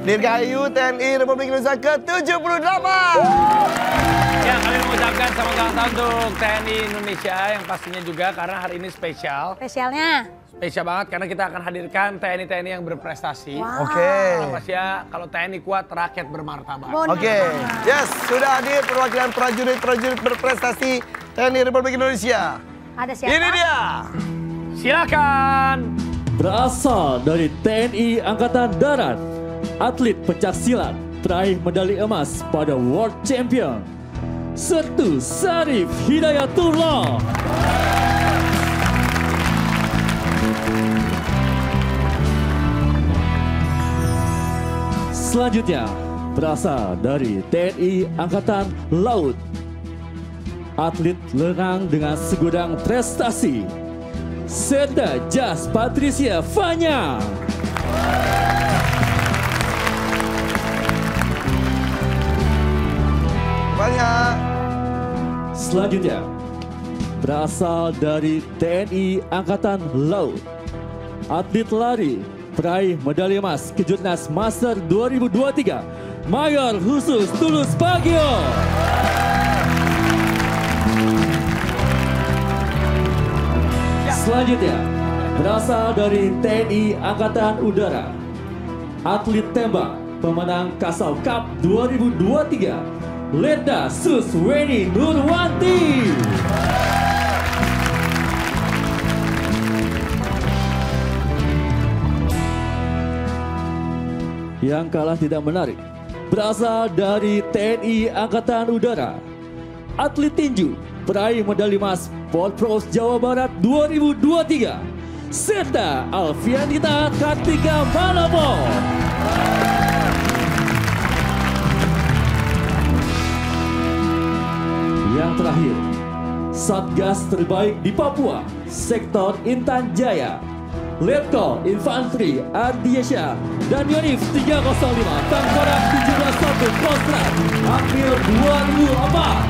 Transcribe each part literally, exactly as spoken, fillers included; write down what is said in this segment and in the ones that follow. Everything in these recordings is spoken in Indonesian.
Dirgahayu T N I Republik Indonesia ke tujuh puluh delapan. Ya, kami mengucapkan selamat ulang tahun untuk T N I Indonesia yang pastinya juga karena hari ini spesial. Spesialnya? Spesial banget karena kita akan hadirkan T N I-T N I yang berprestasi. Wow. Oke. Okay. Karena ya, kalau T N I kuat, rakyat bermartabat. Oke, okay. Yes, sudah hadir perwakilan prajurit-prajurit berprestasi T N I Republik Indonesia. Ada siapa? Ini dia. Silakan. Berasal dari T N I Angkatan Darat, atlet pencaksilat peraih medali emas pada World Champion, Sertu Sarif Hidayatullah. Selanjutnya, berasal dari T N I Angkatan Laut, atlet renang dengan segudang prestasi, Serda Jas Patricia Fanya. Banyak. Selanjutnya, berasal dari T N I Angkatan Laut, atlet lari peraih medali emas Kejurnas Master dua ribu dua puluh tiga, Mayor Khusus Tulus Bagio. Selanjutnya, berasal dari T N I Angkatan Udara, atlet tembak pemenang Kasau Cup dua ribu dua puluh tiga, Leda Susweni Nurwanti. Yang kalah tidak menarik, berasal dari T N I Angkatan Udara, atlet tinju peraih medali emas Porpros Jawa Barat dua ribu dua puluh tiga, serta Alfianita Kartika Malopo. Yang terakhir, Satgas terbaik di Papua, Sektor Intan Jaya, Letkol Infanteri Ardiesya dan Yonif tiga nol lima Tangkorak tujuh belas satu Kostrat April dua ribu empat.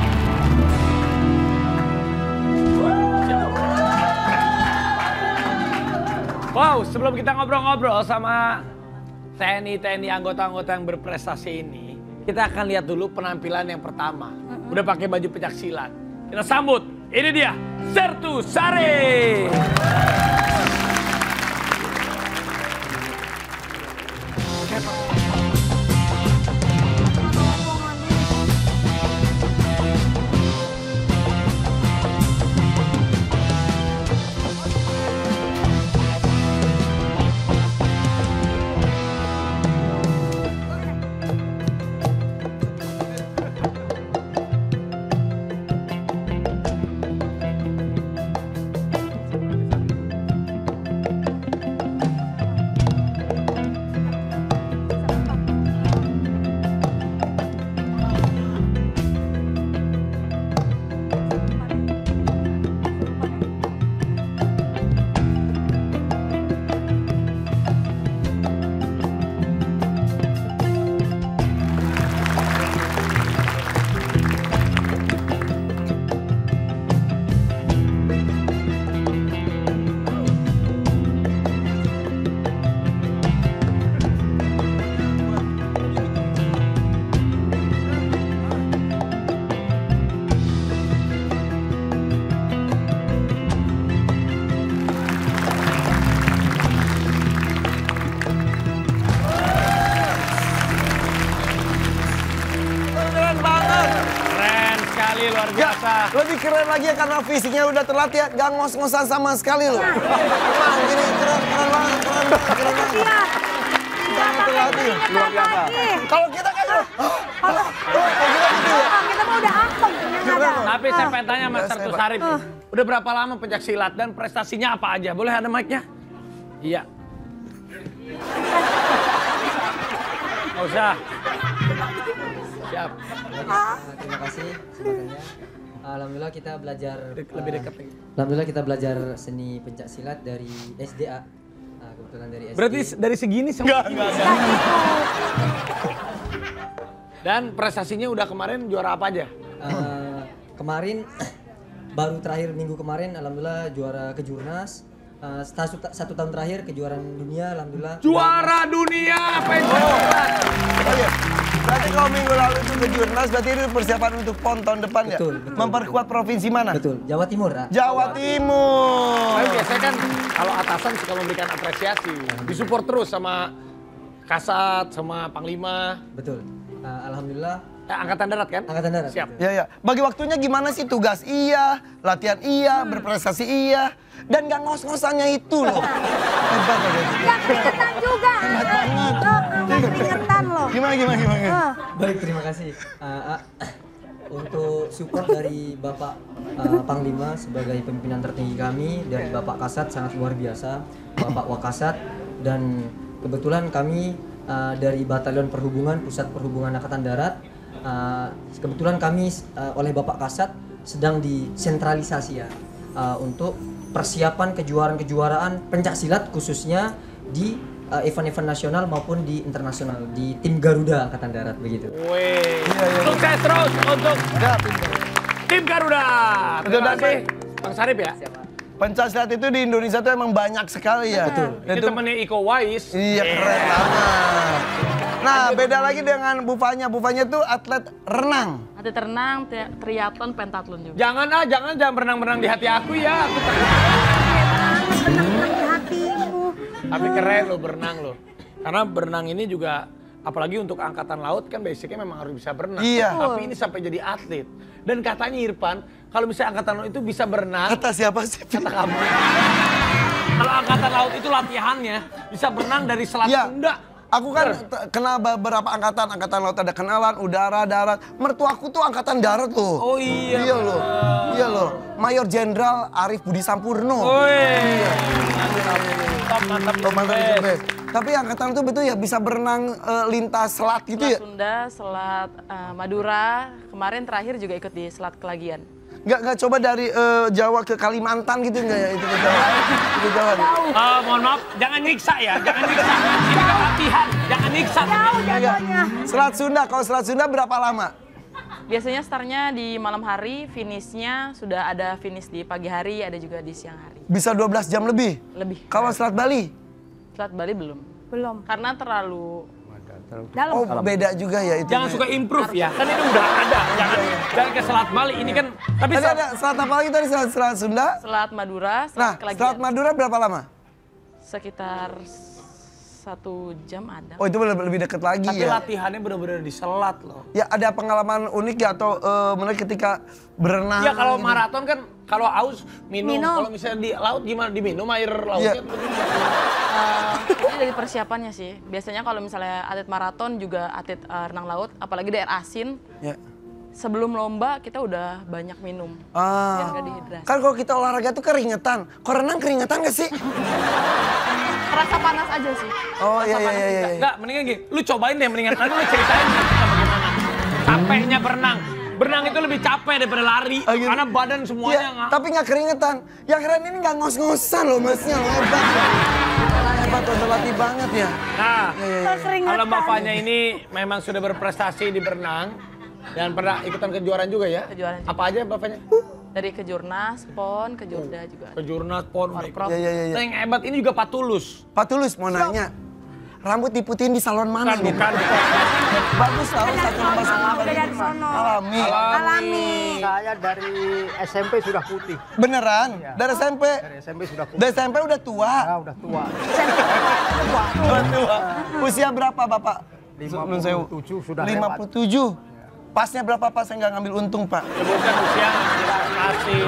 Wow, sebelum kita ngobrol-ngobrol sama T N I-T N I anggota-anggota yang berprestasi ini, kita akan lihat dulu penampilan yang pertama. Udah pakai baju pencaksilat. Kita sambut, ini dia, Sertu Sarif. Luar biasa. Ya, lebih keren lagi ya karena fisiknya udah terlatih, gak ngos-ngosan sama sekali loh. Emang gini keren, keren banget, keren banget, keren banget. Iya. Sangat terlatih, luar biasa. Kalau kita kan, Kalau kita mah udah akom yang ada. Tapi saya pengen tanya Mas Sertu Sarif, udah berapa lama pencaksilat dan prestasinya apa aja? Boleh ada mic-nya? Iya. Nggak usah. Siap. Terima kasih semuanya. Alhamdulillah kita belajar lebih dekat lagi. Alhamdulillah kita belajar seni pencaksilat dari S D A. Nah, kebetulan dari S D A. Berarti dari segini sama enggak, enggak, Dan prestasinya udah kemarin juara apa aja? Uh, kemarin baru terakhir minggu kemarin alhamdulillah juara kejurnas, Uh, satu, satu tahun terakhir kejuaraan dunia, alhamdulillah. Juara dunia pencaksilat. Oh iya. Berarti kalau minggu lalu itu ke Jurnas, berarti itu persiapan untuk pon tahun depan ya? Betul, betul. Memperkuat provinsi mana? Betul, Jawa Timur. Ah. Jawa Timur. Tapi biasanya kan kalau atasan suka memberikan apresiasi, disupport terus sama Kasat, sama Panglima. Betul. Uh, alhamdulillah. Eh, Angkatan Darat kan? Angkatan Darat. Siap. Ya ya. Bagi waktunya gimana sih? Tugas iya, latihan iya, berprestasi iya, dan gak ngos-ngosannya itu loh. Hebat loh. Gak keringetan juga. Hebat banget. Gak keringetan loh. Gimana gimana gimana? Ah. Baik, terima kasih. Uh, uh, untuk support dari Bapak uh, Panglima sebagai pimpinan tertinggi kami, dari Bapak Kasat sangat luar biasa, Bapak Wakasat, dan kebetulan kami uh, dari Batalion Perhubungan, Pusat Perhubungan Angkatan Darat, uh, kebetulan kami uh, oleh Bapak Kasat sedang disentralisasi ya uh, untuk persiapan kejuaraan-kejuaraan pencaksilat khususnya di uh, event-event nasional maupun di internasional di tim Garuda Angkatan Darat begitu. Wih, sukses terus untuk tim Garuda. Terima kasih Bang Sarip ya. Pencaksilat itu di Indonesia tuh emang banyak sekali ya. Betul. Ini temennya Iko Wais. Iya keren banget. Nah beda lagi dengan Bu Fanya. Bu Fanya tuh atlet renang. Atlet renang, tri- triathlon, pentatlon juga. Jangan ah, jangan jangan berenang-berenang di hati aku ya. Aku takut. Berenang di hatimu. Tapi keren lo berenang lo. Karena berenang ini juga apalagi untuk angkatan laut kan basicnya memang harus bisa berenang. Iya. Tapi ini sampai jadi atlet. Dan katanya Irfan, kalau misalnya angkatan laut itu bisa berenang, Kata siapa sih? kata kamu. Kalau angkatan laut itu latihannya bisa berenang dari Selat Iya. Sunda. Aku kan t- kenal beberapa angkatan, angkatan laut ada kenalan, udara, darat. Mertuaku tuh angkatan darat loh. Oh iya. Iya loh, iya loh. Mayor Jenderal Arif Budi Sampurno. Woi. Mantap, mantap, Oh, mantap, the itu best. best. Tapi angkatan itu betul ya bisa berenang eh, lintas selat gitu Selat ya? Sunda, Selat eh, Madura, kemarin terakhir juga ikut di Selat Kelagian. Nggak, nggak coba dari eh, Jawa ke Kalimantan gitu nggak ya? Itu ke Jawa. Itu ke Jawa. Ah, mohon maaf, jangan nyiksa ya, jangan nyiksa. Ini kan latihan, jangan nyiksa. Jauh Nggak. jatuhnya. Selat Sunda, kalau Selat Sunda berapa lama? Biasanya startnya di malam hari, finishnya sudah ada finish di pagi hari, ada juga di siang hari. Bisa dua belas jam lebih? Lebih. Kalau Selat Bali? Selat Bali belum. Belum. Karena terlalu Dalam. Oh beda juga ya itu. Jangan suka improve ya, kan ini udah ada. Jangan jangan ke Selat Bali, ini kan tapi Tadi Selat- ada selat apa lagi tadi? Selat, selat Sunda? Selat Madura, Nah, Selat Kelagian. Selat Madura berapa lama? Sekitar satu jam ada. Oh itu lebih lebih dekat lagi tapi ya. latihannya benar-benar di selat loh. Ya ada pengalaman unik ya atau eh, menarik ketika berenang? Iya kalau gitu? maraton kan kalau aus minum, Minum. kalau misalnya di laut gimana diminum air lautnya? Iya. Eh, ini dari persiapannya sih. Biasanya kalau misalnya atlet maraton juga atlet eh, renang laut, apalagi daerah asin, Ya. sebelum lomba kita udah banyak minum. Biar Ah. nggak dehidrasi. Kan kalau kita olahraga tuh keringetan. Kalau renang keringetan gak sih? Rasa panas aja sih. Oh Rasa iya iya panas iya. juga. iya. Enggak, mendingan gini, lu cobain deh mendingan nanti lu ceritain bagaimana. Capeknya berenang. Berenang itu lebih capek daripada lari, Oh, gitu. karena badan semuanya Iya, nggak. tapi nggak keringetan. Yang keren ini nggak ngos-ngosan loh masnya, loh. Hebat. Loh. Hebat, udah latih banget ya. Nah, Keringetan. kalau Mbak Fanya ini memang sudah berprestasi di berenang dan pernah ikutan kejuaraan juga ya? Kejuaraan juga. Apa aja Mbak Fanya? Dari kejurnas, pon, kejurda juga. Kejurnas, pon, Warprov. Iya iya iya. Nah, yang hebat ini juga Patulus. Pak Tulus mau nanya. Rambut diputihin di salon mana Bukan, nih? bukan. Bagus tahu satu nomor satu. Udah dari sono. Alami. Alami. Saya dari S M P sudah putih. Beneran? Dari S M P? Dari S M P sudah putih. Dari S M P udah tua. Ah, udah tua. Udah tua. Usia berapa Bapak? Nun sewu. lima puluh tujuh sudah lima lewat. puluh tujuh. Pasnya berapa Pak? Saya nggak ngambil untung Pak. Sebutkan usia masih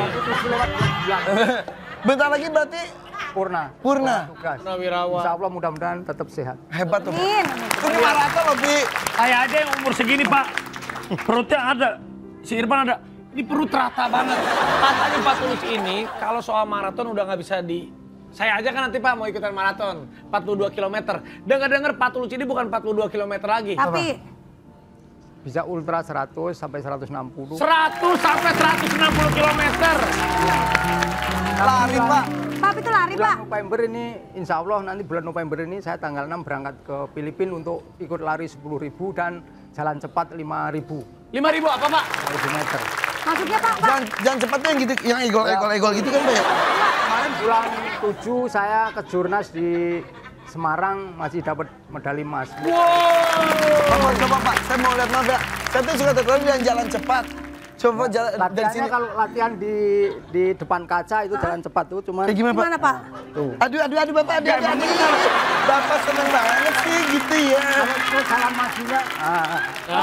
Bentar lagi berarti Purna. Purna. Tugas. Purnawirawan. Insya Allah mudah-mudahan tetap sehat. Hebat tuh. Amin. Ini maraton loh Bi. Saya aja yang umur segini Pak, perutnya ada, si Irfan ada. Ini perut rata banget. Katanya Patulus ini kalau soal maraton udah nggak bisa di... Saya aja kan nanti Pak mau ikutan maraton, empat puluh dua kilometer. Dengar-dengar Patulus ini bukan empat puluh dua kilometer lagi. Tapi Bisa ultra seratus sampai seratus enam puluh. seratus sampai seratus enam puluh kilometer. Lari Pak. Pak itu lari Bulan Pak. November ini, insya Allah nanti bulan November ini saya tanggal enam berangkat ke Filipina untuk ikut lari sepuluh ribu dan jalan cepat lima ribu lima ribu apa Pak? meter. Maksudnya Pak, Pak. Jangan, jangan cepatnya yang gitu, yang egol-egol-egol gitu kan Pak ya? Kemarin bulan tujuh saya kejurnas di Semarang masih dapat medali emas. Bapak, coba Pak, saya mau lihat maaf ya. Saya tuh suka terkenal dengan jalan cepat. Coba jalan dari Latihannya sini. kalau latihan di di depan kaca itu jalan cepat tuh cuman. Kayak gimana Pak? Gimana Pak? Tuh. Aduh, aduh, aduh Bapak, aduh, aduh, aduh. Bapak seneng banget sih gitu ya. Terus jalan majunya. Ah,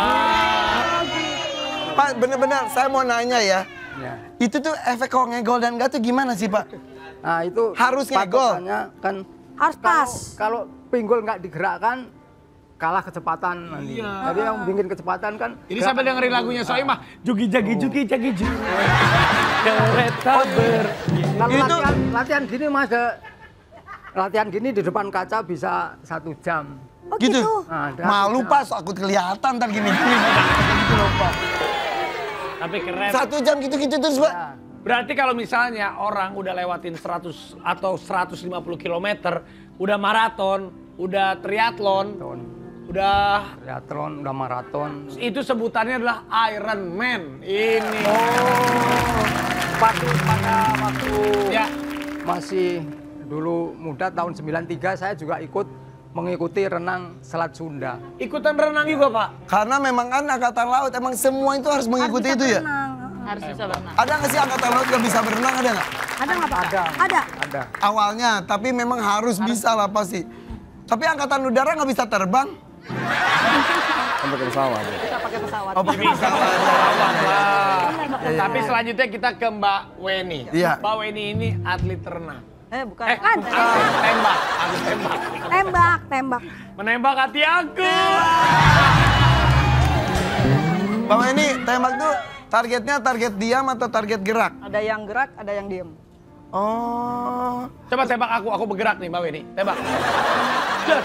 Pak, bener-bener saya mau nanya ya. ya. Itu tuh efek kalau ngegol dan enggak tuh gimana sih Pak? Nah itu Harus ngegol. patokannya kan Harus pas. kalau pinggul nggak digerakkan kalah kecepatan nanti. Jadi yang bikin kecepatan kan. Ini sampai dengerin lagunya Soimah. Jugi jagi jugi jagi jugi. Kereta ber. Kalau Itu- latihan, latihan gini mas, ada- latihan gini di depan kaca bisa satu jam. Oh Gitu. gitu. Nah, ada- Malu Pak, so aku kelihatan ntar gini-gini. Gitu loh Pak. Tapi keren. Satu jam gitu-gitu terus Pak. Ya. Berarti kalau misalnya orang udah lewatin seratus atau seratus lima puluh kilometer, udah maraton, udah triathlon, Tahun udah triathlon, udah maraton. itu sebutannya adalah Iron Man. Ini. Waktu pada waktu Ya. masih dulu muda tahun sembilan tiga saya juga ikut mengikuti renang Selat Sunda. Ikutan renang juga, Pak. Karena memang kan angkatan laut emang semua itu harus mengikuti itu ya. Harus bisa berenang. Ada nggak sih angkatan laut yang bisa berenang, ada nggak? Ada nggak Pak? Ada. Ada. Ada. Awalnya, tapi memang harus bisa lah pasti. Tapi angkatan udara nggak bisa terbang. Kan pakai pesawat. Kita pakai pesawat. Oh, pakai pesawat. Tapi selanjutnya kita ke Mbak Weni. Iya. Mbak Weni ini atlet renang. Eh bukan. Eh, Kan. bukan. Tembak, atlet tembak. Tembak, tembak. Menembak hati aku. Bang ini tembak tuh targetnya target diam atau target gerak? Ada yang gerak, ada yang diem. Oh. Coba tembak aku, aku bergerak nih Mbak Weni. Tembak. Yes.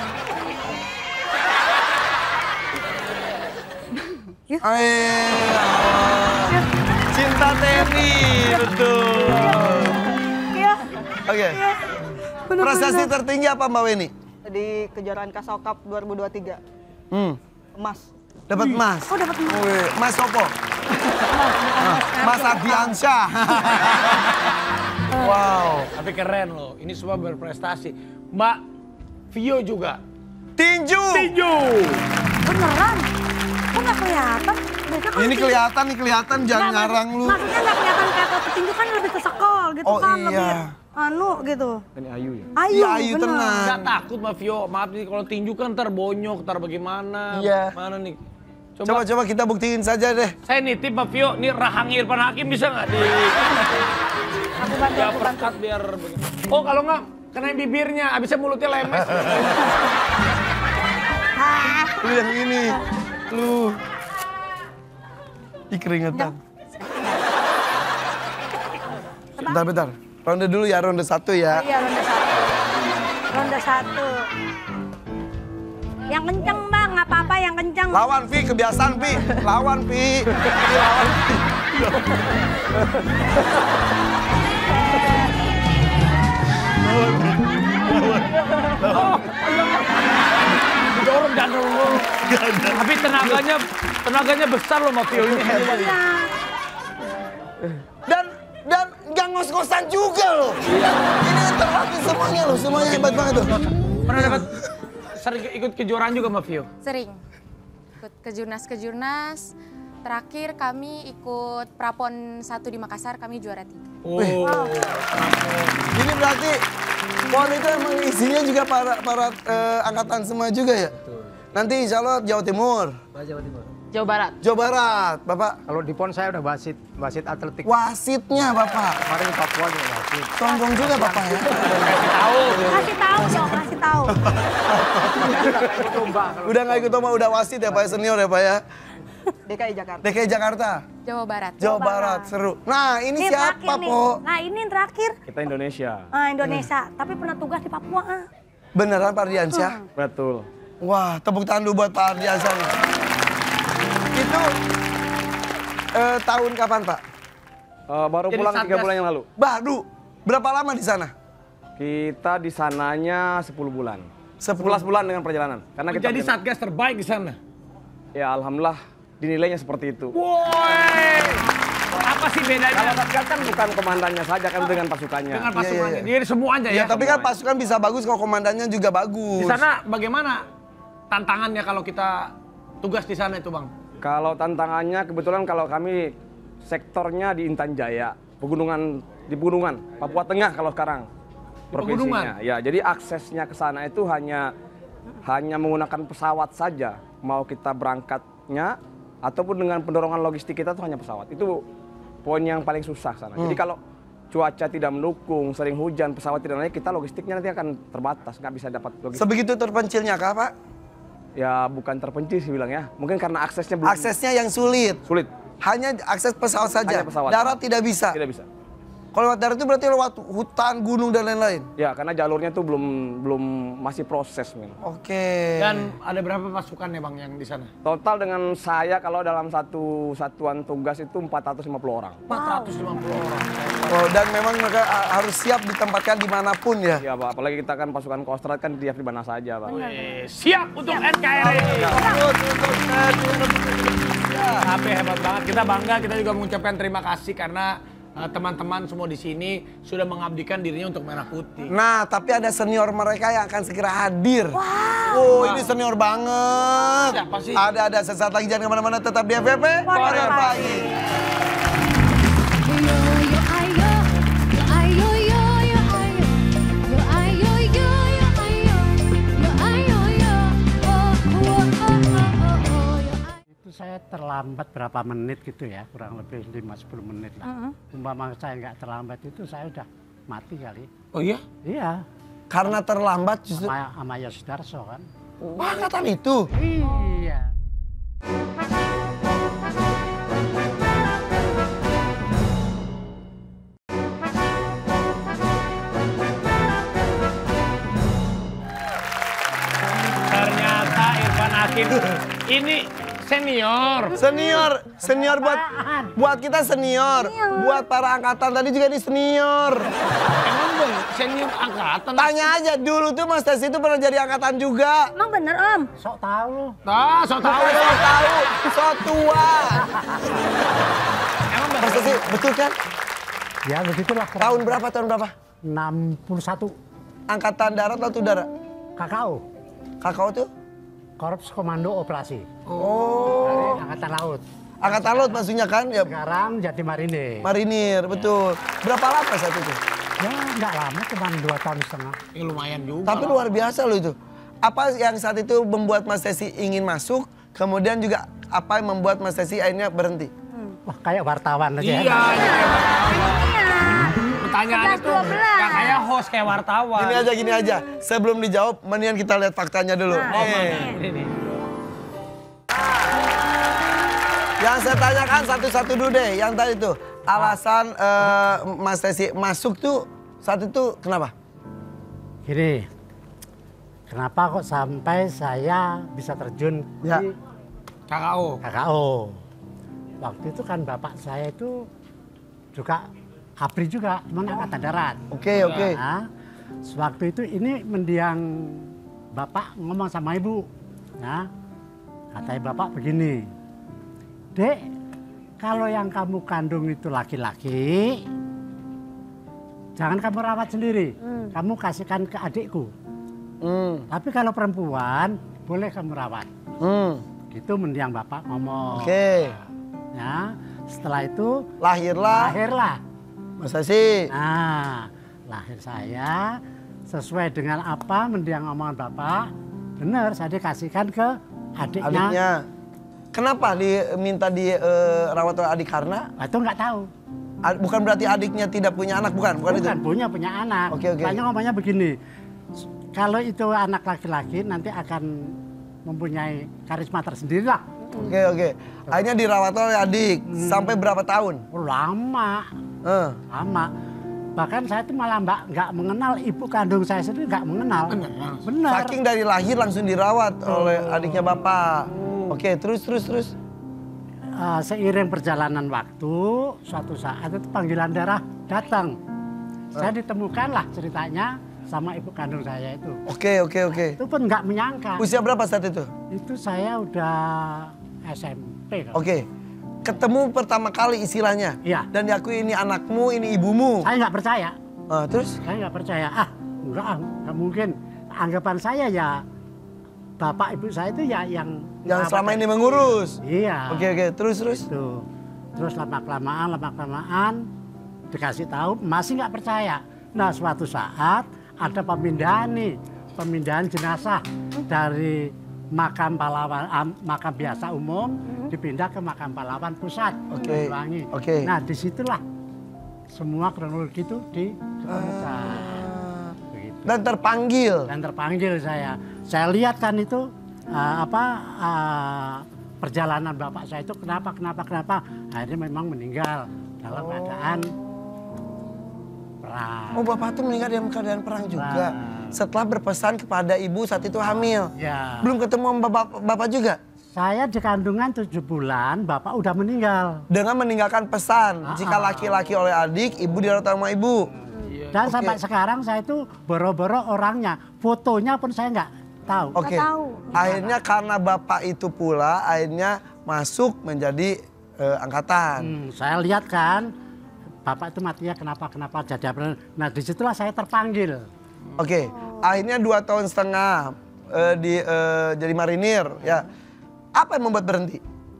Ayo. Cinta Temi, betul. Iya. Oke. Prestasi tertinggi apa Mbak Weni? Di kejuaraan Kasau Cup dua ribu dua puluh tiga. Hmm. Emas. Dapat emas. Oh dapat emas. Wih, Mas Sopo. Ah, Mas Ardiansyah. Wow. Tapi keren loh, ini semua berprestasi. Mbak Vio juga. Tinju. Tinju. Beneran? Kok nggak kelihatan? Biasanya kalau Ini tinju- kelihatan nih kelihatan jangan Nggak, maksud- ngarang lu. Maksudnya nggak kelihatan kayak kalau petinju kan lebih ke sekol gitu Oh, kan. iya. Lebih anu gitu. Ini Ayu ya? Ayu, Iya, Ayu bener. tenang. Gak takut Mbak Vio, maaf nih kalau tinju kan ntar bonyok, ntar bagaimana. Iya. Mana nih? Coba coba kita buktiin saja deh. Saya nitip Mbak Vio, nih rahang Irfan Hakim bisa nggak di... Aku bantu, Ya aku bantu. perangkat biar begini. Oh kalau nggak, kena bibirnya, abisnya mulutnya lemes. Lu yang ini. Lu. Ih keringetan. Bentar, bentar. Ronde dulu ya, ronde satu ya. Iya ronde satu. Ronde satu. Yang kenceng bang, nggak apa-apa yang kenceng. Lawan Vi, kebiasaan Vi. Lawan Vi. Vi lawan Vi. Dorong dan dorong. Tapi tenaganya, tenaganya besar loh Mbak Vio ini. Iya. Dan dan nggak ngos-ngosan juga loh. Ini terlatih semuanya loh, semuanya hebat banget tuh. Pernah dapat sering ikut kejuaraan juga Mbak Vio? Sering. Ikut ke jurnas-kejurnas. Terakhir kami ikut Prapon satu di Makassar, kami juara tiga. Oh. Ini berarti PON itu emang isinya juga para para eh, angkatan semua juga ya? Nanti insya Allah Jawa Timur, Jawa Timur. Jawa Barat. Jawa Barat, Bapak. Kalau di pon saya udah wasit, wasit atletik. Wasitnya Bapak. Kemarin di Papua juga wasit. Sombong juga Bapak ya. Kasih tahu dong, kasih tahu. Lomba kalau Udah nggak ikut lomba, udah wasit ya Pak ya, senior ya Pak ya. D K I Jakarta. D K I Jakarta, Jawa Barat. Jawa Barat, seru. Nah ini, Ini siapa terakhir nih. Po? Nah ini yang terakhir. Kita Indonesia. Ah, Indonesia, tapi pernah tugas di Papua. Ah. Beneran Pak Ardiansyah? Betul. Wah, tepuk tangan dulu buat Pak Ardiansyah nih. Itu eh, tahun kapan Pak? Eh, baru Jadi pulang tiga Satgas- bulan yang lalu. Baru. Berapa lama di sana? Kita di sananya sepuluh bulan. Sepuluh. sebelas bulan dengan perjalanan. Karena kita Jadi satgas terbaik di sana. ya alhamdulillah dinilainya seperti itu. Woi. Apa sih bedanya? Kalau Satgas kan bukan komandannya saja kan dengan pasukannya. Dengan pasukannya, Iya, iya, iya. jadi semuanya Ya, ya. tapi kan pasukan bisa bagus kalau komandannya juga bagus. Di sana bagaimana tantangannya kalau kita tugas di sana itu, Bang? Kalau tantangannya kebetulan kalau kami sektornya di Intan Jaya, pegunungan di pegunungan Papua Tengah kalau sekarang provinsinya. Ya, jadi aksesnya ke sana itu hanya hanya menggunakan pesawat saja. Mau kita berangkatnya ataupun dengan pendorongan logistik kita tuh hanya pesawat. Itu poin yang paling susah sana. Hmm. Jadi kalau cuaca tidak mendukung, sering hujan, pesawat tidak naik, kita logistiknya nanti akan terbatas, nggak bisa dapat logistik. Sebegitu terpencilnya kah, Pak? Ya bukan terpencil sih bilang ya. Mungkin karena aksesnya belum Aksesnya yang sulit. sulit. Hanya akses pesawat saja. Hanya pesawat. Darat tidak bisa. Tidak bisa. Kalau lewat darat itu berarti lewat hutan, gunung dan lain-lain. Ya karena jalurnya tuh belum belum masih proses, men. Oke. Dan ada berapa pasukannya, Bang, yang di sana? Total dengan saya kalau dalam satu satuan tugas itu empat ratus lima puluh orang. empat ratus lima puluh orang. Oh, dan memang mereka uh, harus siap ditempatkan dimanapun ya. Ya Pak, apalagi kita kan pasukan Kostrad kan siap di mana saja Pak. Wih, siap untuk N K R I. Tapi hebat banget, kita bangga, kita juga mengucapkan terima kasih karena uh, teman-teman semua di sini sudah mengabdikan dirinya untuk Merah Putih. Nah, tapi ada senior mereka yang akan segera hadir. Wow. Oh, ini senior banget. Siapa sih? Ada, ada. Sesaat lagi jangan kemana-mana, tetap di F V P. Warrior Pagi. Saya terlambat berapa menit gitu ya, kurang lebih lima sampai sepuluh menit lah. Uh-huh. Umpama saya nggak terlambat itu saya udah mati kali. Oh iya? Iya. Karena terlambat justru. Sama Amaya Sudarso kan. Wah, angkatan itu? Iya. Ternyata Irfan Hakim ini senior. Senior, senior buat buat kita senior. Buat para angkatan tadi juga ini senior. Emang Bang, senior angkatan? Tanya aja dulu tuh Mas Tesi itu pernah jadi angkatan juga. Emang bener Om? Sok tahu lu. Ah, so tahu. Sok tahu, sok tua. Emang Mas Tesi, betul kan? Ya begitulah. Tahun berapa, tahun berapa? enam puluh satu. Angkatan darat atau udara? K K O. Kakao tuh? Korps Komando Operasi. Oh. Dari Angkatan Laut. Angkatan Laut maksudnya kan? Ya. Sekarang jadi marinir. Marinir, betul. Berapa lama saat itu? Ya nggak lama, cuma dua tahun setengah. Ya lumayan juga. Tapi luar biasa loh itu. Apa yang saat itu membuat Mas Tesi ingin masuk, kemudian juga apa yang membuat Mas Tesi akhirnya berhenti? Wah kayak wartawan aja. Iya, ya. Pertanyaan itu nggak kayak host, kayak wartawan. Gini aja, gini aja. Sebelum dijawab, mendingan kita lihat faktanya dulu. Oh, Nih. ini nih. Yang saya tanyakan satu-satu dulu deh, yang tadi tuh. Alasan uh, Mas Tesi masuk tuh saat itu kenapa? Gini, kenapa kok sampai saya bisa terjun Ya. di K K O? K K O. Waktu itu kan bapak saya itu juga ABRI juga, cuman angkatan darat. Oke, oke. Nah, sewaktu itu ini mendiang bapak ngomong sama ibu. Nah, katanya bapak begini, Dek, kalau yang kamu kandung itu laki-laki, jangan kamu rawat sendiri. Hmm. Kamu kasihkan ke adikku. Hmm. Tapi kalau perempuan, boleh kamu rawat. Hmm. Gitu mendiang bapak ngomong. Oke. Okay. Ya, setelah itu lahirlah. Lahirlah. Mas Tesi. Nah, lahir saya sesuai dengan apa mendiang omongan bapak. Benar, saya dikasihkan ke adiknya. Adiknya. Kenapa diminta di uh, rawat oleh adik karena? Itu nggak tahu. Bukan berarti adiknya tidak punya anak, bukan? Bukan, bukan itu? punya, punya anak. Oke, oke. Soalnya ngomongnya begini, kalau itu anak laki-laki nanti akan mempunyai karisma tersendiri lah. Oke, oke. Akhirnya dirawat oleh adik. Hmm. Sampai berapa tahun? Lama. Uh. Lama. Bahkan saya itu malah mbak nggak mengenal ibu kandung saya sendiri, nggak mengenal. Benar. Saking dari lahir langsung dirawat oh. oleh adiknya bapak. Oh. Oke, terus, terus, terus. Uh, seiring perjalanan waktu, suatu saat itu panggilan darah datang. Uh. Saya ditemukanlah ceritanya sama ibu kandung saya itu. Oke, oke, oke. Itu pun nggak menyangka. Usia berapa saat itu? Itu saya udah S M P. Oke. ketemu pertama kali istilahnya. Iya. Dan diakui ini anakmu, ini ibumu. Saya nggak percaya. Uh, terus? Saya nggak percaya. Ah, enggak, ah, nggak mungkin. Anggapan saya ya bapak ibu saya itu ya yang yang selama ini mengurus. Iya. Oke oke, terus terus. Itu. Terus lama kelamaan, lama kelamaan dikasih tahu masih nggak percaya. Nah suatu saat ada pemindahan nih, pemindahan jenazah dari makam pahlawan, ah, makam biasa umum dipindah ke makam pahlawan pusat. Oke. Banyuwangi. Oke. Nah disitulah semua kronologi itu ditemukan. Dan terpanggil. Dan terpanggil saya. Saya lihat kan itu uh, apa uh, perjalanan bapak saya itu kenapa kenapa kenapa akhirnya memang meninggal dalam Oh. keadaan perang. Oh bapak tuh meninggal dalam keadaan perang juga. Perang. Setelah berpesan kepada ibu saat itu hamil. Ya. Belum ketemu sama bapak, bapak juga? Saya di kandungan tujuh bulan, bapak udah meninggal. Dengan meninggalkan pesan, Ah, jika ah. laki-laki oleh adik, ibu dirawat sama ibu. Dan Oke. sampai sekarang saya itu boro-boro orangnya, fotonya pun saya nggak tahu. Oke, akhirnya karena bapak itu pula, akhirnya masuk menjadi eh, angkatan. Hmm, saya lihat kan, bapak itu matinya kenapa-kenapa jadi apa. Nah disitulah saya terpanggil. Oke, akhirnya dua tahun setengah eh, di eh, jadi marinir, ya. Apa yang membuat berhenti?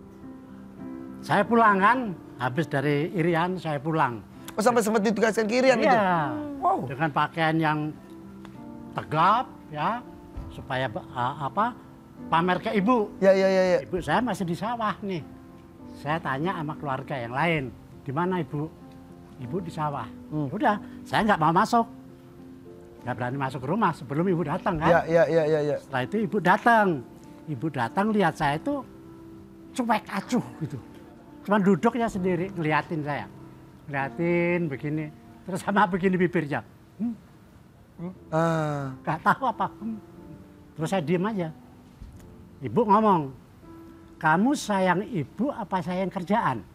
Saya pulang kan, habis dari Irian saya pulang. Oh sampai sempat ditugaskan ke Irian Iya. itu? Wow. Dengan pakaian yang tegap ya, supaya uh, apa pamer ke ibu. Ya ya ya ya. Ibu saya masih di sawah nih. Saya tanya sama keluarga yang lain, di mana ibu? Ibu di sawah. Hmm. Udah, saya nggak mau masuk. Nggak berani masuk ke rumah sebelum ibu datang kan. Ya ya ya ya ya. Setelah itu ibu datang. Ibu datang lihat saya itu cuek acuh gitu. Cuman duduknya sendiri ngeliatin saya. Ngeliatin begini. Terus sama begini bibirnya. Hmm. Hmm. Ah. Gak tahu apa. Hmm. Terus saya diem aja. Ibu ngomong, kamu sayang ibu apa sayang kerjaan?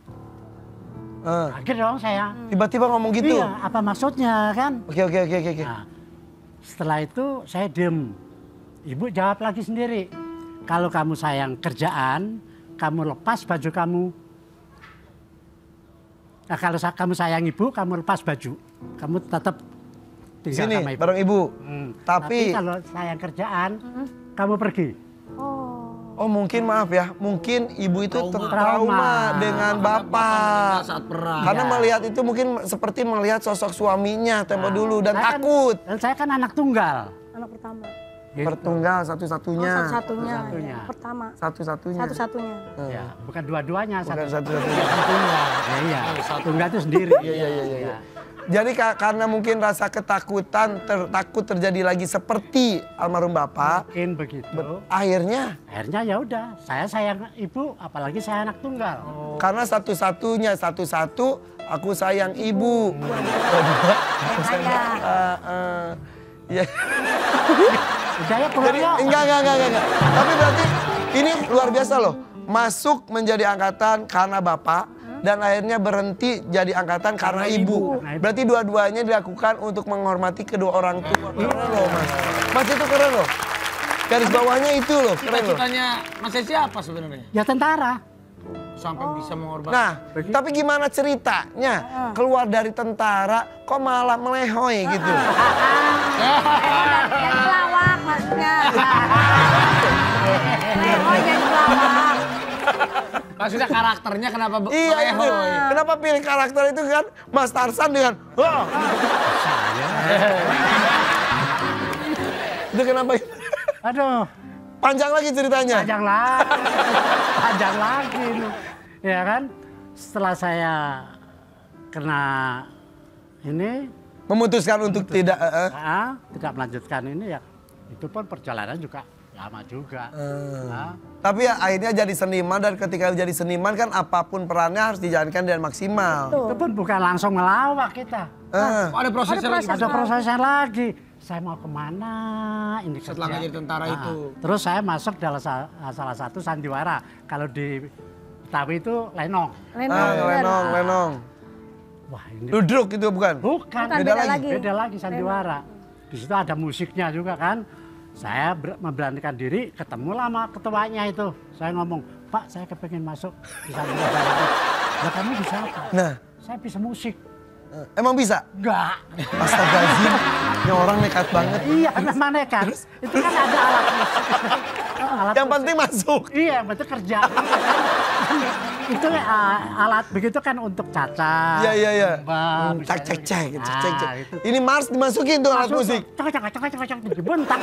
Ah. Kaget dong saya. Tiba-tiba ngomong gitu? Iya, apa maksudnya kan? Oke oke oke oke. Nah, setelah itu saya diem. Ibu jawab lagi sendiri. Kalau kamu sayang kerjaan, kamu lepas baju kamu. Nah, kalau sa- kamu sayang ibu, kamu lepas baju. Kamu tetap tinggal Sini, sama ibu. bareng ibu. Hmm. Tapi- Tapi kalau sayang kerjaan, kamu pergi. Oh mungkin maaf ya, mungkin ibu itu Trauma. trauma dengan bapak. Saat perang. Karena Iya. melihat itu mungkin seperti melihat sosok suaminya tempo Nah, dulu dan saya kan- takut. Dan saya kan anak tunggal. Anak pertama. Gitu. Pertunggal Oh, satu-satunya. satu-satunya. Satu-satunya. Ya. Pertama. Satu-satunya. Satu-satunya. Ya, bukan dua-duanya. Bukan satu- satu-satunya. Tunggal. Ya, iya. Tunggal itu sendiri. Iya iya iya iya. Jadi ka- karena mungkin rasa ketakutan, ter- takut terjadi lagi seperti almarhum bapak, Mungkin begitu. akhirnya Akhirnya ya udah, saya sayang ibu, apalagi saya anak tunggal. karena satu-satunya satu-satu aku sayang ibu. Kedua, aku sayang bapak. Eh, ya. Udah ya pulang Jadi yuk. enggak enggak enggak enggak. Tapi berarti ini luar biasa loh. Masuk menjadi angkatan karena bapak dan akhirnya berhenti jadi angkatan karena ibu. Berarti dua-duanya dilakukan untuk menghormati kedua orang tua. Keren loh mas. Mas itu keren loh. Garis bawahnya itu loh, keren loh. Cita-citanya Mas Esi apa sebenarnya? Ya tentara. Sampai bisa menghormati. Nah, tapi gimana ceritanya keluar dari tentara kok malah melehoy gitu? Yang pelawak maksudnya. Leho jadi pelawak. Maksudnya karakternya kenapa be- Iya itu. melehoy? Kenapa pilih karakter itu kan Mas Tarsan dengan wah. Itu kenapa? Aduh, Panjang lagi ceritanya. panjang lagi. Panjang lagi. nih. Ya kan, setelah saya kena ini, Memutuskan untuk tidak. eh, eh. ah, tidak melanjutkan ini ya, itu pun perjalanan juga lama juga. Nah, Tapi ya akhirnya jadi seniman dan ketika jadi seniman kan apapun perannya harus dijalankan dengan maksimal. itu pun bukan langsung melawak kita. Eh. Oh, ada prosesnya lagi. Ada prosesnya lagi. Saya mau kemana ini Setelah kerja. nggak jadi tentara Ah, itu. Terus saya masuk dalam sa- salah satu sandiwara. Kalau di Betawi itu lenong. Ah, lenong, lenong. Wah ini Duduk itu bukan? bukan, Bukan, beda lagi. beda lagi sandiwara. Di situ ada musiknya juga kan. Saya ber- memberanikan diri, ketemu lama ketuanya itu. Saya ngomong, Pak saya kepengen masuk di sana. Nah kamu bisa apa? Nah. Saya bisa musik. Emang bisa? Enggak. Astagfirullahaladzim, ini orang nekat banget. Iya, memang nekat. Itu kan ada alat musik. Alat yang musik. penting masuk. Iya, yang penting kerja. Itu uh, alat begitu kan untuk cacat. Iya, iya, iya. Hmm, cek, cek, cek, cek, cek, cek. Itu. Ini Mars dimasukin tuh alat musik. Cek, cek, cek, cek, cek, cek, dibentak.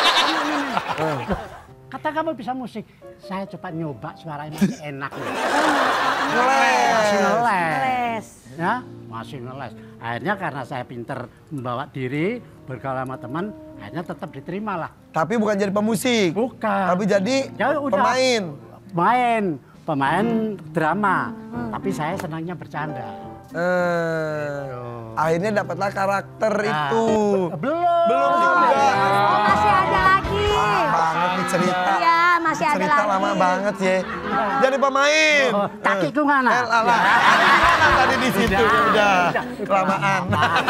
Kata kamu bisa musik. Saya coba nyoba suaranya masih enak. Ngeles. Masih ngeles. Ya, masih ngeles. Akhirnya karena saya pinter membawa diri, bergaul sama teman, akhirnya tetap diterima lah. Tapi bukan jadi pemusik. Bukan. Tapi jadi ya, udah. pemain. Main, pemain drama. Hmm. Tapi saya senangnya bercanda. Eh, akhirnya dapatlah karakter nah, itu. Belum. Belum juga. Oh, masih ada lagi. Lama banget nih cerita. Iya, masih ada cerita lagi. lama banget ya. Jadi pemain. Oh, kakiku mana? Eh, lala. Mana tadi di situ udah, udah. Kelamaan.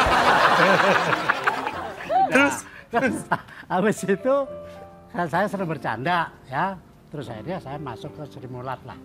Terus, terus habis itu saya sering bercanda ya. Terus akhirnya saya masuk ke Sri Mulat lah.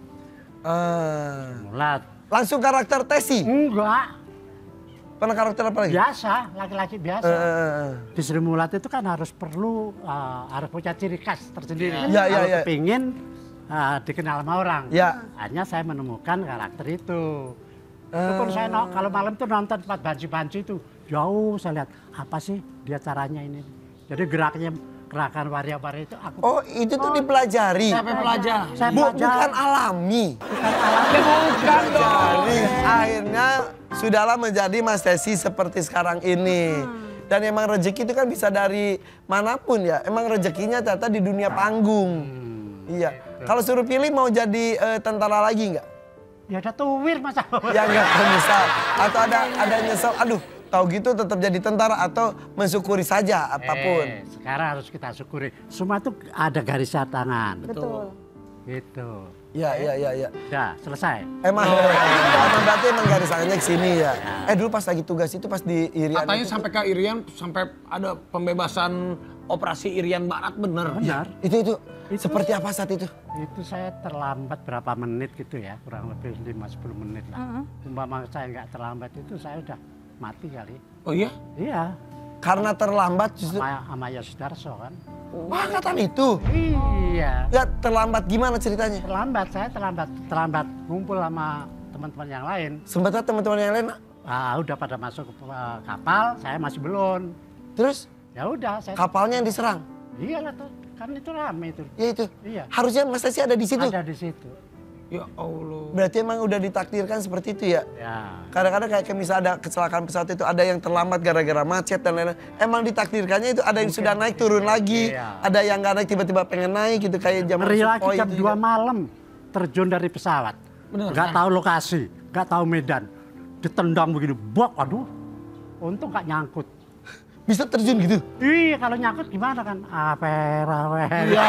Uh, Sri Mulat. Langsung karakter Tesi? Enggak. Pernah karakter apa lagi? Biasa, laki-laki biasa. Uh, Di Sri Mulat itu kan harus perlu, uh, harus punya ciri khas tersendiri. Ya, ya, Kalau ya. kepingin uh, dikenal sama orang. Ya. Akhirnya saya menemukan karakter itu. Uh. Itu pun saya no, kalau malam tuh nonton tempat banci-banci itu, jauh saya lihat, apa sih dia caranya ini. Jadi geraknya, gerakan waria-waria itu aku... Oh, itu tuh oh, dipelajari? Siapa yang pelajar? Saya Bu, pelajar. Bukan alami? Bukan alami. Ya bukan dong. Akhirnya sudahlah menjadi Mas Tesi seperti sekarang ini. Hmm. Dan emang rezeki itu kan bisa dari manapun ya. Emang rezekinya ternyata di dunia panggung. Hmm. Iya. Kalau suruh pilih mau jadi uh, tentara lagi nggak? Ya ada tuwir masa. Ya nggak misal. Atau ada ada nyesel. Aduh. Tahu gitu tetap jadi tentara atau mensyukuri saja apapun. Eh, sekarang harus kita syukuri. Semua itu ada garisnya tangan. Betul. Gitu. Iya, iya, iya, iya. Ya, selesai. Emang, oh. emang berarti emang garis tangannya ke sini ya. ya. Eh dulu pas lagi tugas itu pas di Irian. Katanya itu, sampai ke Irian sampai ada pembebasan operasi Irian Barat bener. Benar. Ya, itu, itu itu seperti apa saat itu? Itu saya terlambat berapa menit gitu ya, kurang lebih lima sampai sepuluh menit lah. Uh-huh. Umpama saya nggak terlambat itu saya udah mati kali. Oh iya? Iya. Karena terlambat justru. Sama Amaya Sudarso kan. Wah, angkatan itu? Iya. Ya terlambat gimana ceritanya? Terlambat, saya terlambat. Terlambat ngumpul sama teman-teman yang lain. Sebentar teman-teman yang lain? Ah, udah pada masuk ke uh, kapal, saya masih belum. Terus? Ya udah. Saya... Kapalnya yang diserang? Iya lah tuh, kan itu rame itu. Iya itu? Iya. Harusnya Mas Tesi ada di situ? Ada di situ. Ya Allah. Berarti emang udah ditakdirkan seperti itu ya? Ya. Kadang-kadang kayak misalnya ada kecelakaan pesawat itu ada yang terlambat gara-gara macet dan lain-lain. Emang ditakdirkannya itu ada yang Mungkin. sudah naik turun lagi, iya. ada yang nggak naik tiba-tiba pengen naik gitu kayak jam Ngeri lagi jam dua malam terjun dari pesawat. Bener, nggak tahu lokasi, nggak tahu medan, ditendang begini, bok, aduh, untung nggak nyangkut. Bisa terjun gitu? Iya, kalau nyangkut gimana kan? Aper, aper. Ya,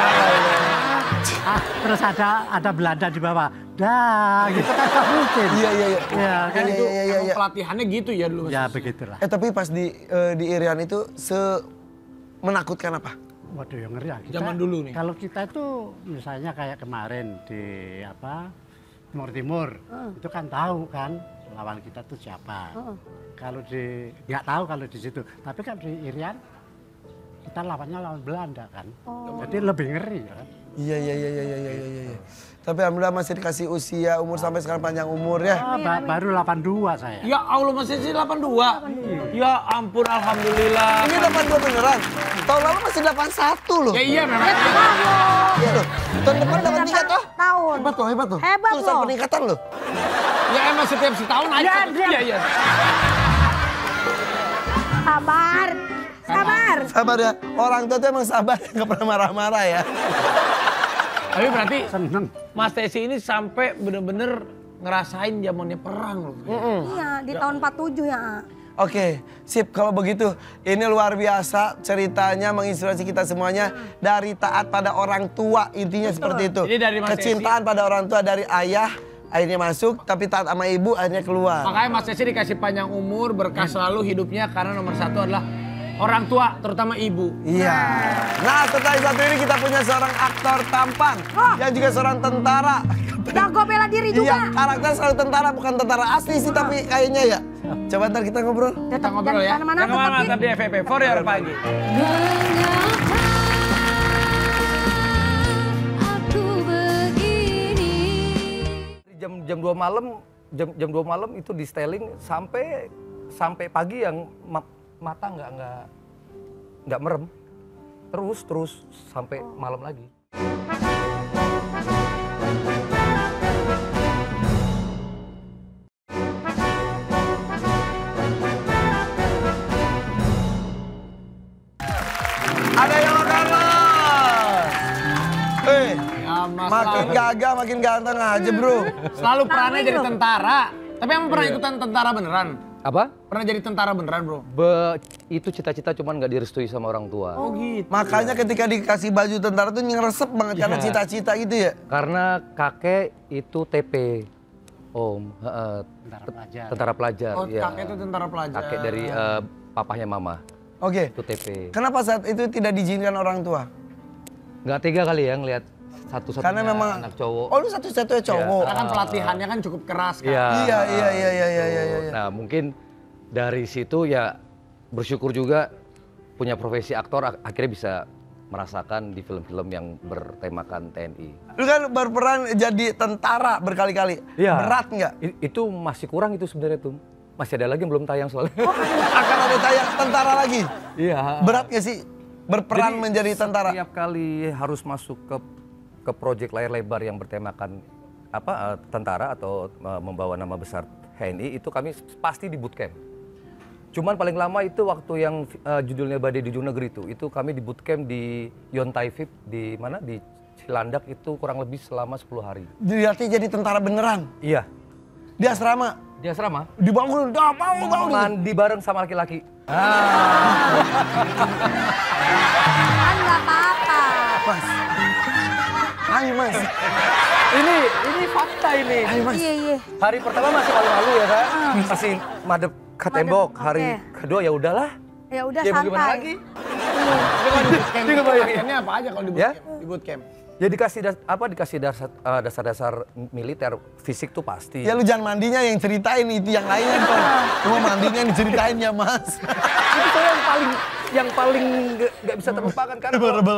ah, terus ada ada Belanda di bawah. Dah, gitu kan nggak mungkin. Iya, iya, iya. Ya, kan iya, itu iya, iya, iya. pelatihannya gitu ya dulu. Ya, begitulah. Eh, tapi pas di uh, di Irian itu se menakutkan apa? Waduh, yang ngeri ya. Kita, zaman dulu nih. Kalau kita itu misalnya kayak kemarin di apa Timur Timur, uh. itu kan tahu kan lawan kita tuh siapa. Uh. Kalau di nggak tahu kalau di situ, tapi kan di Irian kita lawannya lawan Belanda kan, oh. jadi lebih ngeri kan. Iya iya iya iya iya iya. iya. Tapi alhamdulillah masih dikasih usia umur sampai sekarang panjang umur ya. Ah, ba baru delapan puluh dua saya. Ya Allah masih sih delapan puluh dua. Ya ampun alhamdulillah. Ini delapan puluh dua beneran. Tahun lalu masih delapan puluh satu loh. Ya iya memang. Iya loh. Tahun depan delapan puluh tiga toh. Tahun. Hebat loh, hebat loh. Hebat loh. Tulisan peningkatan loh. Ya emang setiap setahun aja. Iya iya. Sabar. Sabar. Sabar ya. Orang tua tuh emang sabar, nggak pernah marah-marah ya. Tapi berarti seneng. Mas Tesi ini sampai bener-bener ngerasain zamannya perang loh. Mm -mm. Iya, di ya. tahun empat puluh tujuh ya. Oke, sip kalau begitu. Ini luar biasa ceritanya menginspirasi kita semuanya dari taat pada orang tua, intinya Betul. seperti itu. Jadi dari Mas Kecintaan Tesi, pada orang tua dari ayah akhirnya masuk, tapi taat sama ibu akhirnya keluar. Makanya Mas Tesi dikasih panjang umur, berkah selalu hidupnya karena nomor satu adalah orang tua, terutama ibu. Iya. Nah, setelah satu ini kita punya seorang aktor tampan Oh. yang juga seorang tentara. Jago bela diri juga. Iya, karakter selalu tentara, bukan tentara asli sih, tapi kayaknya ya. Coba ntar kita ngobrol. Kita ngobrol ya. Mana-mana Jangan kemana, tetap tetap di F P P, For Your Pagi. Jam jam dua malam, jam jam dua malam itu di styling sampai sampai pagi yang ma mata nggak nggak nggak merem. Terus terus sampai malam lagi. Ada yang makan mas. Eh, Ya, Mas, makin selalu. gagah, makin ganteng aja bro. Selalu perannya Ngapain jadi lu? tentara. Tapi emang pernah ikutan tentara beneran? Apa? Pernah jadi tentara beneran, bro? Be, itu cita-cita cuman nggak direstui sama orang tua. Oh gitu. Makanya ketika dikasih baju tentara tuh ngeresep banget karena Iya. cita-cita gitu ya. Karena kakek itu T P, Om. Heeh, Tentara pelajar. tentara pelajar. Oh, iya. kakek itu tentara pelajar. Kakek dari eh, papahnya mama. Oke. Itu T P. Kenapa saat itu tidak diizinkan orang tua? Nggak tega kali ya ngelihat satu-satunya Karena memang anak cowok. Oh, lu satu-satunya cowok. Karena kan pelatihannya kan cukup keras kan. Iya. Iya, iya, iya, iya, iya, iya, iya. Nah, mungkin dari situ ya bersyukur juga punya profesi aktor ak- akhirnya bisa merasakan di film-film yang bertemakan T N I. Lu kan berperan jadi tentara berkali-kali. Iya. Berat nggak? I- itu masih kurang itu sebenarnya tuh. Masih ada lagi yang belum tayang soalnya. Akan ada tayang tentara lagi. Iya. Berat nggak sih berperan Jadi, menjadi tentara? Setiap kali harus masuk ke ke proyek layar lebar yang bertemakan apa eh, tentara atau eh, membawa nama besar T N I itu kami pasti di bootcamp. Cuman paling lama itu waktu yang eh, judulnya Badai di Ujung Negeri itu, itu kami di bootcamp di Yontai V I P di mana di Cilandak itu kurang lebih selama sepuluh hari. Berarti jadi tentara beneran. Iya. Di asrama. Di asrama. Dibangun, dah mau bangun. Mandi bareng sama laki-laki. Kan nggak apa-apa. Mas. Ayo mas. Ini ini fakta ini. Ayo mas. Iya, iya. Hari pertama masih malu-malu ya kan, masih madep ke tembok. Madep, Hari oke. kedua ya udahlah. Ya udah Ya mau gimana santai. lagi? Tapi kalau di bootcamp, Dia nggak bayangin. pelatihannya apa aja kalau di Ya? bootcamp? Di bootcamp. Ya dikasih das- apa dikasih dasar eh, dasar-dasar militer fisik tuh pasti. Ya lu jangan mandinya yang ceritain itu yang lainnya dong. Cuma mandinya yang diceritain ya mas. Itu tuh yang paling yang paling nggak nggak bisa terlupakan kan. Rebel.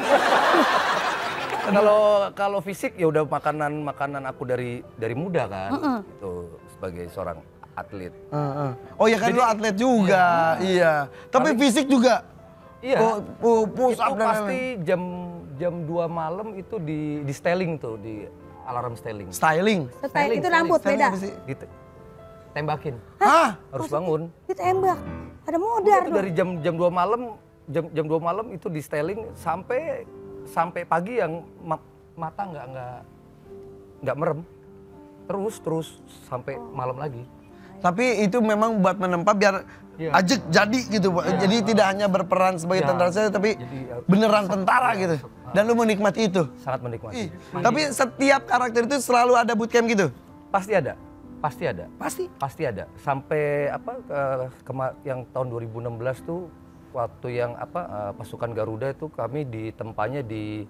Kalau kalau fisik ya udah makanan makanan aku dari dari muda kan. Itu sebagai seorang atlet. Oh ya kan lu atlet juga. Iya. Tapi fisik juga. Iya. Oh, oh, push Itu up dan pasti lain-lain. jam jam dua malam itu di di styling tuh, di alarm styling. Styling. Setelah itu rambut Styling beda. apa sih? Dite- tembakin. Hah? Harus bangun. Ditembak. Ada modar Itu dong. dari jam jam dua malam, jam jam dua malam itu di styling sampai sampai pagi yang ma- mata nggak nggak nggak merem. Terus terus sampai malam lagi. Tapi itu memang buat menempa biar Iya. ajek jadi gitu. Jadi tidak hanya berperan sebagai Iya. tentara saja tapi Jadi, ya, beneran tentara gitu. Dan lu menikmati itu. Sangat menikmati. Ih, tapi setiap karakter itu selalu ada bootcamp gitu. Pasti ada. Pasti ada. Pasti. Pasti ada. Sampai apa eh, kema- yang tahun dua ribu enam belas tuh waktu yang apa eh, pasukan Garuda itu kami ditempanya di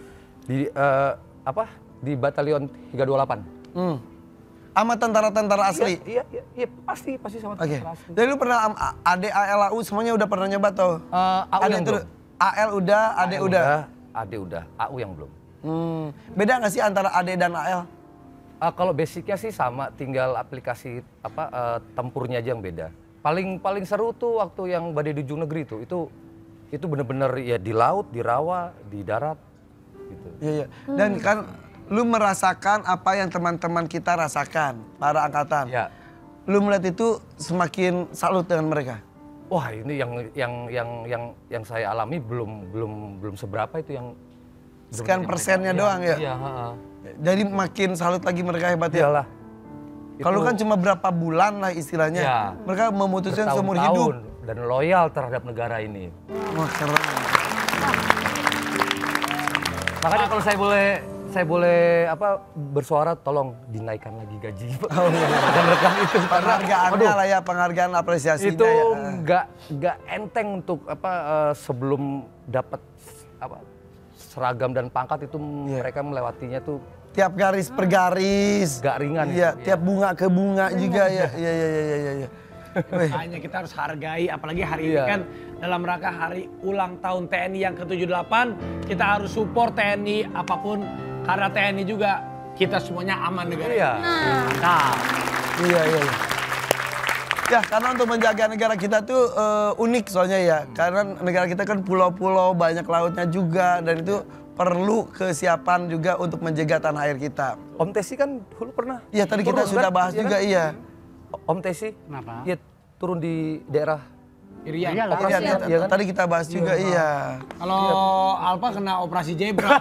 di eh, apa di batalion tiga dua delapan. Hmm. Sama tentara-tentara asli. Iya, iya, iya, pasti pasti sama Oke. tentara asli. Jadi lu pernah am- A- AD, A L, A U semuanya udah pernah nyoba tuh? Eh, A U Ada yang itu belum. A L udah, A D udah. A D udah, A U yang belum. Hmm. Beda nggak sih antara A D dan A L? Eh, kalau basicnya sih sama, tinggal aplikasi apa eh, tempurnya aja yang beda. Paling paling seru tuh waktu yang Badai di Ujung Negeri tuh, itu itu bener-bener ya di laut, di rawa, di darat, gitu. Iya, iya. Dan kan lu merasakan apa yang teman-teman kita rasakan, para angkatan. Ya. Lu melihat itu semakin salut dengan mereka. Wah ini yang yang yang yang yang saya alami belum belum belum seberapa itu yang Sekian bener-bener persennya mereka- doang ya? Iya, heeh. Jadi makin salut lagi mereka hebat ya? Iyalah. Kalau Itu kan cuma berapa bulan lah istilahnya. Ya. Mereka memutuskan seumur hidup. bertahun-tahun dan loyal terhadap negara ini. Wah keren. Makanya kalau saya boleh saya boleh apa bersuara, tolong dinaikkan lagi gaji. Oh, iya. Dan rekan itu penghargaannya lah ya, penghargaan apresiasinya. Itu ya. nggak nggak enteng untuk apa uh, sebelum dapat apa seragam dan pangkat itu yeah. mereka melewatinya tuh tiap garis per garis. Gak ringan. Iya, ya. tiap bunga ke bunga juga ya. Iya iya iya iya iya. Makanya kita harus hargai, apalagi hari ini kan dalam rangka hari ulang tahun T N I yang ke tujuh puluh delapan, kita harus support T N I apapun, karena T N I juga kita semuanya aman negara. Iya. Nah. Iya iya iya. Ya, karena untuk menjaga negara kita tuh uh, unik soalnya ya. Karena negara kita kan pulau-pulau, banyak lautnya juga, dan itu perlu kesiapan juga untuk menjaga tanah air kita. Om Tesi kan dulu pernah. Iya, tadi kita turun, sudah kan? bahas ya juga, kan? iya. Om Tesi, Kenapa? ya turun di daerah Irian. Iya, operasi, iya, ya kan? tadi kita bahas juga, iya. Kalau Alfa kena operasi zebra.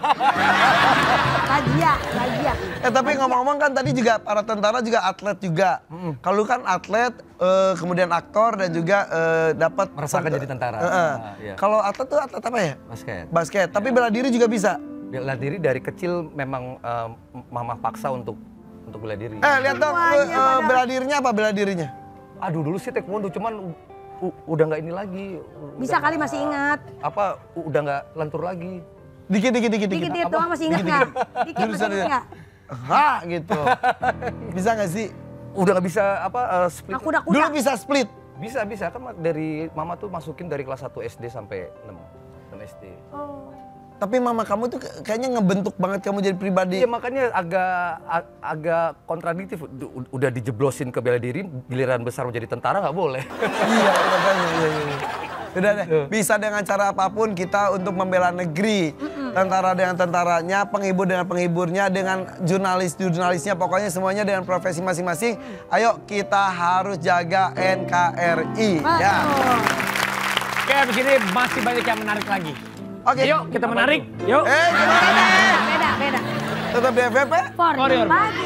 Bahagia, bahagia. Eh tapi ngomong-ngomong kan tadi juga para tentara juga atlet juga. Mm. Kalau kan atlet, uh, kemudian aktor dan juga uh, dapat merasakan jadi tentara. Uh, uh. Nah, iya. Kalau atlet tuh atlet apa ya? Basket. Basket. Tapi bela diri juga bisa. Bela diri dari kecil memang uh, mama paksa untuk untuk bela diri. Eh lihat dong, uh, bela dirinya apa bela dirinya? Aduh dulu sih taekwondo, cuman uh, udah nggak ini lagi. Bisa kali masih ingat. Apa udah nggak lentur lagi. Dikit dikit dikit dikit. Dikit doang masih ingat nggak? Dikit masih ingat nggak? Ha gitu. Bisa nggak sih? Udah nggak bisa apa uh, split. Aku udah Dulu bisa split. Bisa bisa kan dari mama tuh masukin dari kelas satu S D sampai enam S D. Oh. Tapi mama kamu tuh kayaknya ngebentuk banget kamu jadi pribadi. Iya makanya agak ag agak kontradiktif. Udah dijeblosin ke bela diri, giliran besar menjadi tentara nggak boleh. Iya makanya. Iya, iya. Udah deh, bisa dengan cara apapun kita untuk membela negeri. Tentara dengan tentaranya, penghibur dengan penghiburnya, dengan jurnalis-jurnalisnya, pokoknya semuanya dengan profesi masing-masing. Ayo kita harus jaga N K R I. Ya. Oke, abis ini masih banyak yang menarik lagi. Oke. Yuk kita menarik, yuk. Eh, Beda, beda. tetap di F F P. For For your pagi.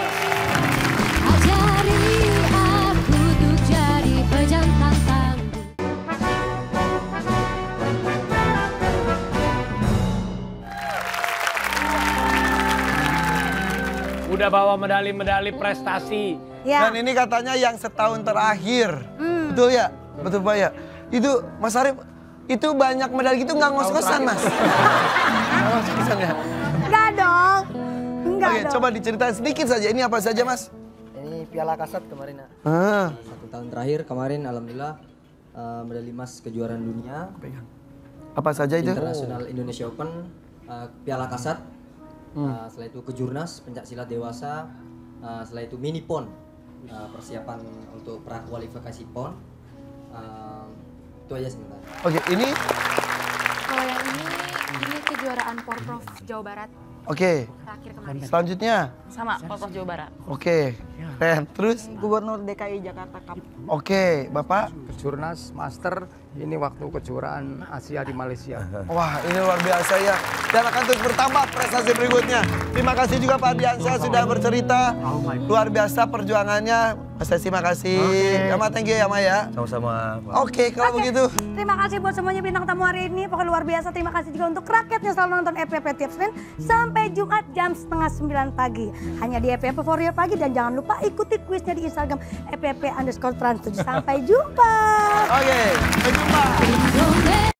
Ajari aku untuk jadi pejantan tangguh. Udah bawa medali-medali prestasi. Ya. Dan ini katanya yang setahun terakhir. Hmm. Betul ya? Betul Pak ya? Itu Mas Arif, itu banyak medali gitu nggak ngos-ngosan Mas? Nggak ngos-ngosan ya? Enggak dong. Enggak Oke, dong. coba diceritain sedikit saja. Ini apa saja Mas? Ini Piala Kasat kemarin. Nak. Ah. Satu tahun terakhir kemarin alhamdulillah uh, medali emas kejuaraan dunia. Apa saja itu? International Indonesia Open, uh, Piala Kasat. Hmm. Uh, setelah itu kejurnas pencak silat dewasa. Uh, setelah itu mini pon, uh, persiapan untuk pra kualifikasi pon. Uh, itu aja sebentar. Oke, ini Kalau yang ini, ini kejuaraan Porprov Jawa Barat. oke. Terakhir kemarin. Selanjutnya, Sama, Porprov Jawa Barat. oke. Keren. Terus, Gubernur D K I Jakarta Cup. oke, Bapak. Kejurnas Master ini waktu kejuaraan Asia di Malaysia. Wah, ini luar biasa ya. Dan akan terus bertambah prestasi berikutnya. Terima kasih juga Pak Diansyah sudah bercerita. Luar biasa perjuangannya. Mas Tesi, makasih. Yama, thank you ya, Ma ya. Sama-sama. Oke, kalau Oke. begitu. Terima kasih buat semuanya bintang tamu hari ini. Pokoknya luar biasa. Terima kasih juga untuk rakyat yang selalu nonton F P P tiap Senin sampai Jumat jam setengah sembilan pagi. Hanya di F P P For Your Pagi. Dan jangan lupa ikuti kuisnya di Instagram F P P underscore trans tujuh. Sampai jumpa. Oke, sampai jumpa.